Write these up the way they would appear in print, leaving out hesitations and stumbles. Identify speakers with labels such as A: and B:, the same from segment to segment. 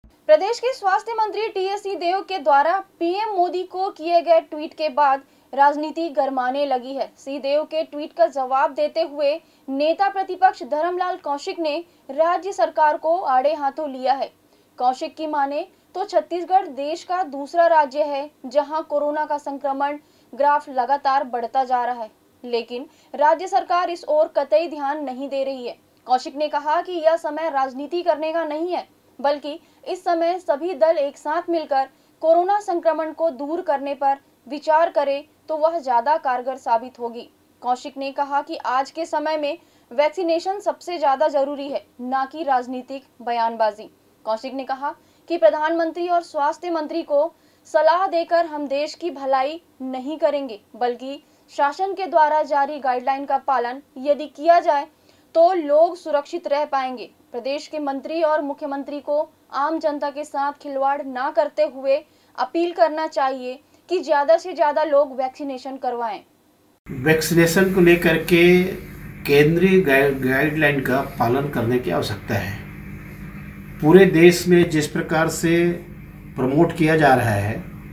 A: प्रदेश के स्वास्थ्य मंत्री टीएस सिंहदेव के द्वारा पीएम मोदी को किए गए ट्वीट के बाद राजनीति गरमाने लगी है। सिंहदेव के ट्वीट का जवाब देते हुए नेता प्रतिपक्ष धर्मलाल कौशिक ने राज्य सरकार को आड़े हाथों लिया है। कौशिक की माने तो छत्तीसगढ़ देश का दूसरा राज्य है जहां कोरोना का संक्रमण ग्राफ लगातार बढ़ता जा रहा है, लेकिन राज्य सरकार इस ओर कतई ध्यान नहीं दे रही है। कौशिक ने कहा कि यह समय राजनीति करने का नहीं है, बल्कि इस समय सभी दल एक साथ मिलकर कोरोना संक्रमण को दूर करने पर विचार करें तो वह ज्यादा कारगर साबित होगी। कौशिक ने कहा कि आज के समय में वैक्सीनेशन सबसे ज्यादा जरूरी है, ना कि राजनीतिक बयानबाजी। कौशिक ने कहा कि प्रधानमंत्री और स्वास्थ्य मंत्री को सलाह देकर हम देश की भलाई नहीं करेंगे, बल्कि शासन के द्वारा जारी गाइडलाइन का पालन यदि किया जाए तो लोग सुरक्षित रह पाएंगे। प्रदेश के मंत्री और मुख्यमंत्री को आम जनता के साथ खिलवाड़ ना करते हुए अपील करना चाहिए कि ज्यादा से ज्यादा लोग वैक्सीनेशन करवाएं।
B: वैक्सीनेशन को लेकर के केंद्रीय गाइडलाइन का पालन करने की आवश्यकता है। पूरे देश में जिस प्रकार से प्रमोट किया जा रहा है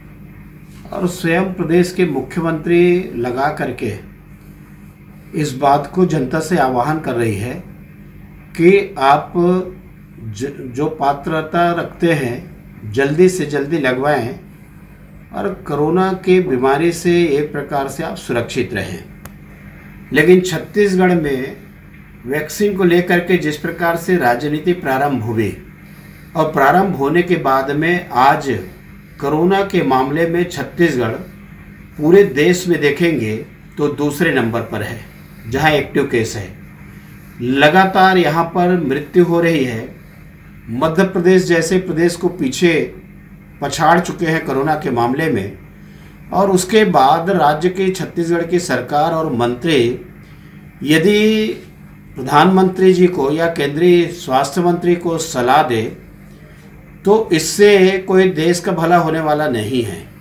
B: और स्वयं प्रदेश के मुख्यमंत्री लगा करके इस बात को जनता से आह्वान कर रही है कि आप जो पात्रता रखते हैं जल्दी से जल्दी लगवाएं और कोरोना की बीमारी से एक प्रकार से आप सुरक्षित रहें। लेकिन छत्तीसगढ़ में वैक्सीन को लेकर के जिस प्रकार से राजनीति प्रारंभ हुई और प्रारंभ होने के बाद में आज कोरोना के मामले में छत्तीसगढ़ पूरे देश में देखेंगे तो दूसरे नंबर पर है, जहां एक्टिव केस है। लगातार यहां पर मृत्यु हो रही है। मध्य प्रदेश जैसे प्रदेश को पीछे पछाड़ चुके हैं कोरोना के मामले में, और उसके बाद राज्य की छत्तीसगढ़ की सरकार और मंत्री यदि प्रधानमंत्री जी को या केंद्रीय स्वास्थ्य मंत्री को सलाह दे तो इससे कोई देश का भला होने वाला नहीं है।